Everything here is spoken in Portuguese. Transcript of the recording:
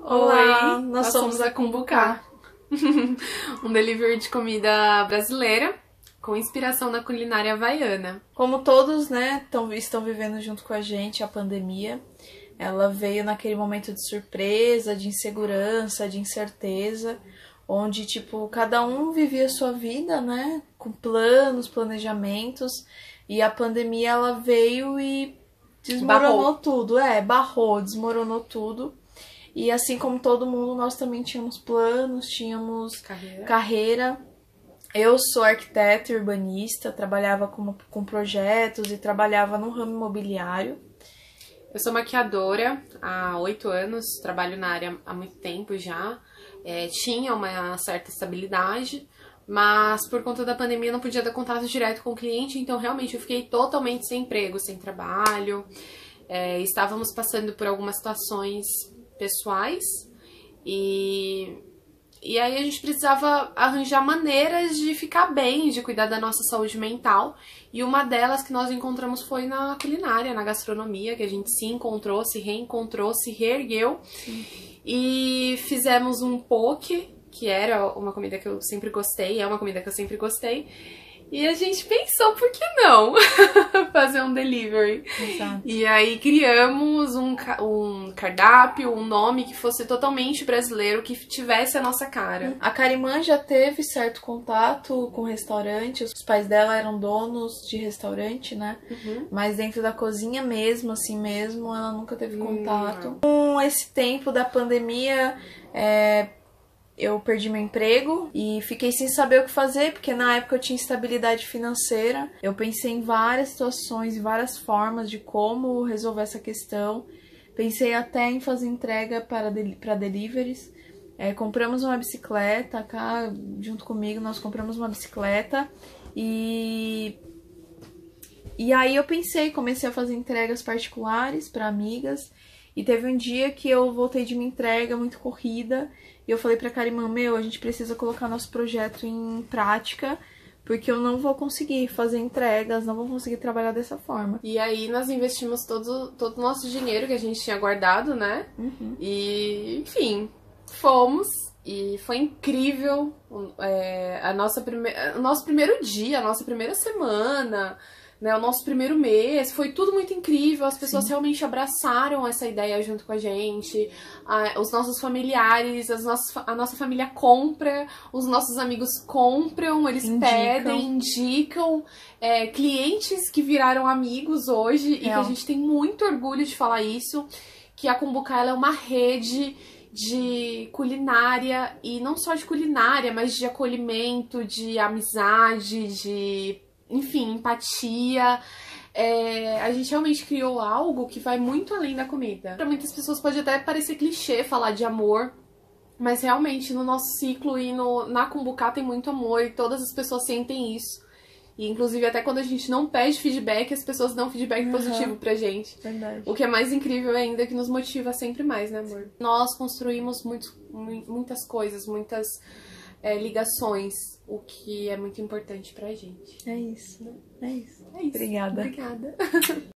Olá, Oi, nós somos a Cumbucá. Um delivery de comida brasileira com inspiração na culinária havaiana. Como todos, né, estão vivendo junto com a gente a pandemia, ela veio naquele momento de surpresa, de insegurança, de incerteza, onde, tipo, cada um vivia a sua vida, né, com planos, planejamentos, e a pandemia, ela veio e desmoronou tudo. Barrou, desmoronou tudo. E assim como todo mundo, nós também tínhamos planos, tínhamos carreira. Eu sou arquiteta e urbanista, trabalhava com projetos e trabalhava no ramo imobiliário. Eu sou maquiadora há 8 anos, trabalho na área há muito tempo já. Tinha uma certa estabilidade, mas por conta da pandemia eu não podia dar contato direto com o cliente, então realmente eu fiquei totalmente sem emprego, sem trabalho. Estávamos passando por algumas situações pessoais e aí a gente precisava arranjar maneiras de ficar bem, de cuidar da nossa saúde mental, e uma delas que nós encontramos foi na culinária, na gastronomia, que a gente se encontrou, se reencontrou, se reergueu. Sim. E fizemos um poke, que era uma comida que eu sempre gostei, é uma comida que eu sempre gostei. E a gente pensou, por que não fazer um delivery? Exato. E aí criamos um cardápio, um nome que fosse totalmente brasileiro, que tivesse a nossa cara. A Carimã já teve certo contato com restaurante, os pais dela eram donos de restaurante, né? Uhum. Mas dentro da cozinha mesmo, assim mesmo, ela nunca teve contato. Com esse tempo da pandemia, eu perdi meu emprego e fiquei sem saber o que fazer, porque na época eu tinha instabilidade financeira. Eu pensei em várias situações, em várias formas de como resolver essa questão. Pensei até em fazer entrega para deliveries. Compramos uma bicicleta, cá, junto comigo, nós compramos uma bicicleta e aí eu comecei a fazer entregas particulares para amigas. E teve um dia que eu voltei de uma entrega muito corrida e eu falei pra Carimã, a gente precisa colocar nosso projeto em prática, porque eu não vou conseguir fazer entregas, não vou conseguir trabalhar dessa forma. E aí nós investimos todo o nosso dinheiro que a gente tinha guardado, né? Uhum. E, enfim, fomos. E foi incrível o nosso primeiro dia, a nossa primeira semana, né, o nosso primeiro mês, foi tudo muito incrível, as pessoas Sim. realmente abraçaram essa ideia junto com a gente, os nossos familiares, a nossa família compra, os nossos amigos compram, eles pedem, indicam, clientes que viraram amigos hoje, e que a gente tem muito orgulho de falar isso, que a Cumbucá, ela é uma rede de culinária, e não só de culinária, mas de acolhimento, de amizade, de, enfim, empatia. A gente realmente criou algo que vai muito além da comida. Para muitas pessoas pode até parecer clichê falar de amor, mas realmente no nosso ciclo e na Cumbucá tem muito amor e todas as pessoas sentem isso. E inclusive até quando a gente não pede feedback, as pessoas dão feedback positivo pra gente. Verdade. O que é mais incrível ainda, que nos motiva sempre mais, né, amor? Nós construímos muitas coisas, muitas ligações, o que é muito importante pra gente. É isso. É isso. É isso. Obrigada. Obrigada.